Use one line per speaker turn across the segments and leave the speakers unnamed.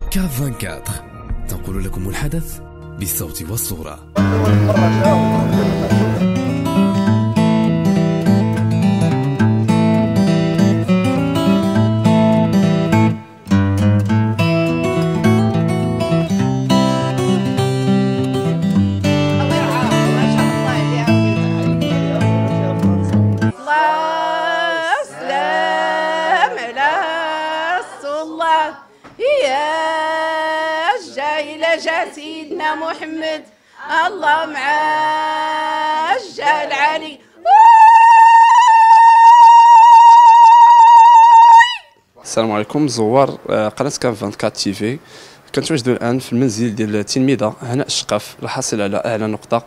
كاف 24 تنقل لكم الحدث بالصوت والصورة.
جا سيدنا محمد الله معاه جا العلي.
السلام عليكم زوار قناة كاف 24 تي في. كنتواجدوا الان في المنزل ديال التلميذه هناء الشقاف الحاصله على اعلى نقطه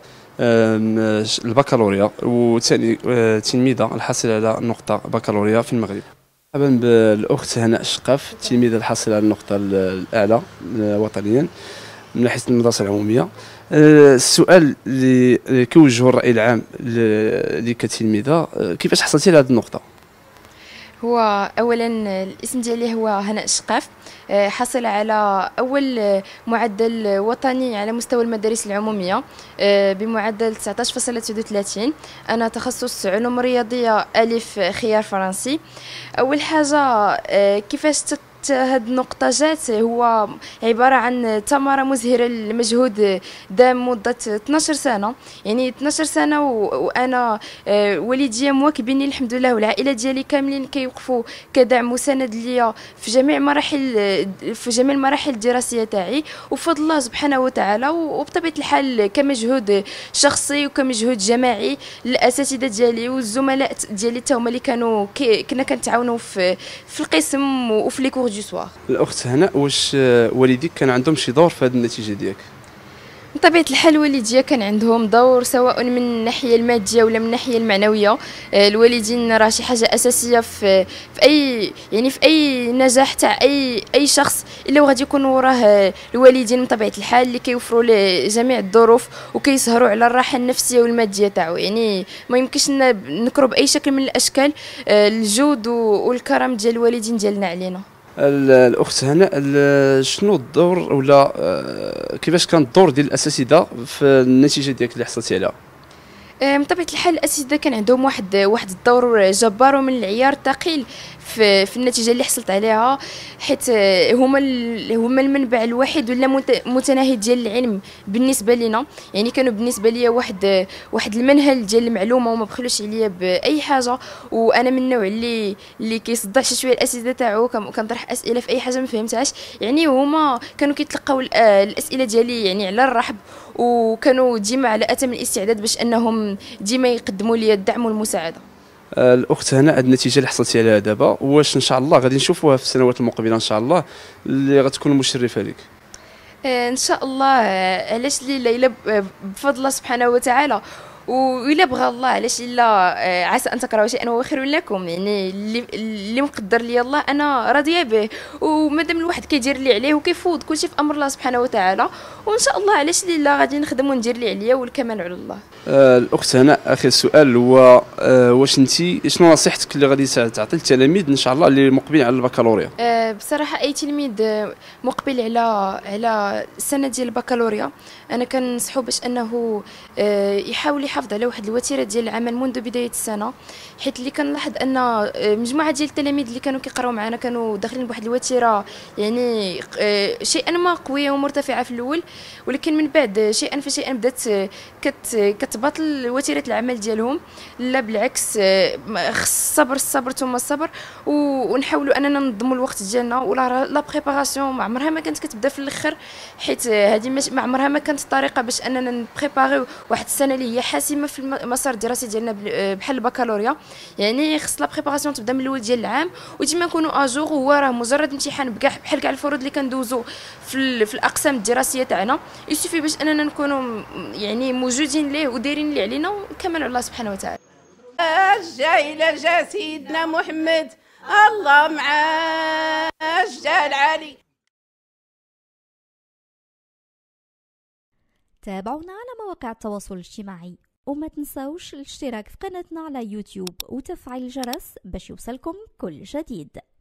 البكالوريا، وثاني تلميذه الحاصله على نقطه بكالوريا في المغرب. مرحبا بالاخت هناء الشقاف، التلميذه الحاصله على النقطه الاعلى وطنيا من ناحيه المدرسه العموميه. السؤال اللي كيوجهه الراي العام اللي كتلميذه، كيفاش حصلتي على هذه النقطه؟
هو اولا الاسم ديالي هو هناء الشقاف، حصل على اول معدل وطني على مستوى المدارس العموميه بمعدل 19.39. انا تخصص علوم رياضيه الف خيار فرنسي. اول حاجه كيفاش هاد النقطة جات، هو عبارة عن ثمرة مزهرة لمجهود دام مدة 12 سنة، يعني 12 سنة وأنا والديا مواكبيني الحمد لله، والعائلة ديالي كاملين كيوقفوا كدعم مساند ليا في جميع المراحل الدراسية تاعي، وبفضل الله سبحانه وتعالى وبطبيعة الحال كمجهود شخصي وكمجهود جماعي للأساتذة ديالي والزملاء ديالي تا هما اللي كنا كنتعاونوا في القسم وفي لي كور.
الاخت هناء، واش والديك كان عندهم شي دور في هذه النتيجه ديالك؟
بطبيعه الحال والديا كان عندهم دور، سواء من الناحيه الماديه ولا من الناحيه المعنويه. الوالدين راه شي حاجه اساسيه في اي نجاح تاع اي شخص، الا وغادي يكون وراه الوالدين بطبيعه الحال اللي كيوفروا له جميع الظروف وكيسهروا على الراحه النفسيه والماديه تاعو. يعني ما يمكنش نكروا باي شكل من الاشكال الجود والكرم ديال الوالدين ديالنا علينا.
الاخت هناء، شنو الدور ولا كيفاش كان الدور ديال الاساتذه في النتيجه ديالك اللي حصلتي عليها؟
بطبيعه الحال الاساتذه كان عندهم واحد الدور جبار ومن العيار الثقيل في النتيجه اللي حصلت عليها، حيت هما المنبع الوحيد ولا متناهي ديال العلم بالنسبه لنا. يعني كانوا بالنسبه لي واحد المنهل ديال المعلومه وما بخلوش عليا باي حاجه. وانا من النوع اللي كيصدع شي شويه الاسئله تاعو، كنطرح اسئله في اي حاجه ما فهمتهاش. يعني هما كانوا كيتلقاو الاسئله ديالي يعني على الرحب، وكانوا ديما على اتم الاستعداد باش انهم ديما يقدموا لي الدعم والمساعده.
الاخت هنا، هذه النتيجه اللي حصلتي عليها دابا، واش ان شاء الله غادي نشوفوها في السنوات المقبله ان شاء الله اللي غتكون مشرفه لك؟
ان شاء الله. علاش لا بفضل الله سبحانه وتعالى، وإلا بغى الله علاش الا عسى ان تكرهوا شيئا وهو خير لكم. يعني اللي مقدر لي الله انا راضيه به، ومادام الواحد كيدير اللي عليه وكيفوض كلشي في امر الله سبحانه وتعالى، وان شاء الله علاش لا غادي نخدم وندير اللي عليا والكمال على الله.
الاخت هنا، اخر سؤال هو واش انت شنو نصيحتك اللي غادي تعطي للتلاميذ ان شاء الله اللي مقبلين على البكالوريا؟
بصراحه اي تلميذ مقبل على السنه ديال البكالوريا، انا كنصحو باش انه يحاول يحافظ على واحد الوتيره ديال العمل منذ بدايه السنه، حيت اللي كنلاحظ ان مجموعه ديال التلاميذ اللي كانوا كيقراو معنا كانوا داخلين بواحد الوتيره يعني شيئا ما قويه ومرتفعه في الاول، ولكن من بعد شيئا فشيئا بدات كتباطل وتيره العمل ديالهم. لا بالعكس، خص الصبر ثم الصبر، ونحاولوا اننا ننظموا الوقت ديالنا. ولا لا بريباراسيون ما عمرها ما كانت كتبدا في الاخر، حيت هذه ما عمرها ما كانت طريقه باش اننا نبريباريو واحد السنه اللي هي حاسمه في المسار الدراسي ديالنا بحال البكالوريا. يعني خص لا بريباراسيون تبدا من الاول ديال العام، وديما نكونوا اجور. هو راه مجرد امتحان بحال كاع الفروض اللي كندوزو في الاقسام الدراسيه تاعنا، يسوفي باش اننا نكونوا يعني موجودين ليه ودايرين اللي علينا، وكمل على الله سبحانه وتعالى.
جا سيدنا محمد الله معاه جا العلي.
تابعونا على مواقع التواصل الاجتماعي، وما تنساوش الاشتراك في قناتنا على يوتيوب وتفعيل الجرس باش يوصلكم كل جديد.